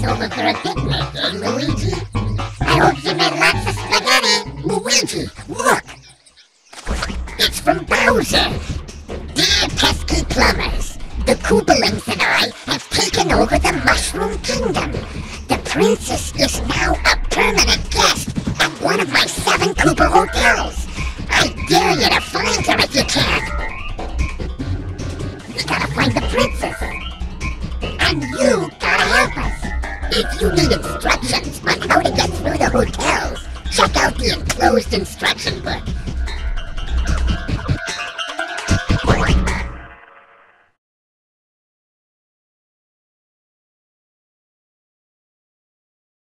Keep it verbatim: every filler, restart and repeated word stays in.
over for a picnic, eh, Luigi? I hope you made lots of spaghetti. Luigi, look! It's from Bowser. Dear pesky plumbers, the Koopalings and I have taken over the Mushroom Kingdom. The princess is now a permanent guest at one of my seven Koopa hotels. I dare you to find her if you can. We gotta find the princess. And you gotta help us. If you need instructions on how to get through the hotels, check out the enclosed instruction book.